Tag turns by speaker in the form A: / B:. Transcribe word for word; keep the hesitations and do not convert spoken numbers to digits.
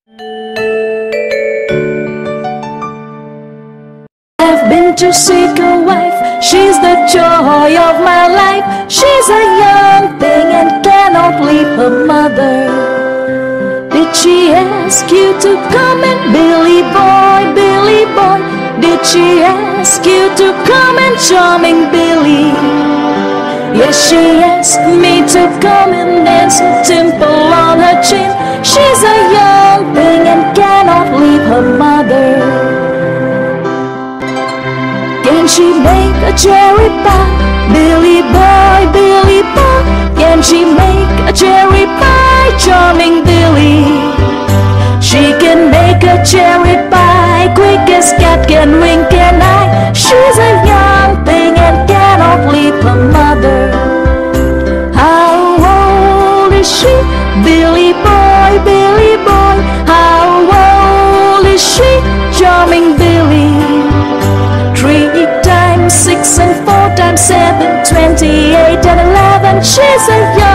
A: I've been to seek a wife, she's the joy of my life. She's a young thing and cannot leave her mother. Did she ask you to come in, Billy boy, Billy boy? Did she ask you to come in, charming Billy? Yes, she asked me to come and dance a dimple on her chin. She's a young thing and cannot leave her mother. Can she make a cherry pie, Billy boy, Billy boy? Can she make a cherry pie, charming Billy? She can make a cherry pie, quick as cat can wink an eye. She's a young thing and cannot leave her mother. How old is she, Billy boy, Billy boy? How old is she, charming Billy? Three times six and four times seven, twenty-eight and eleven. She's a young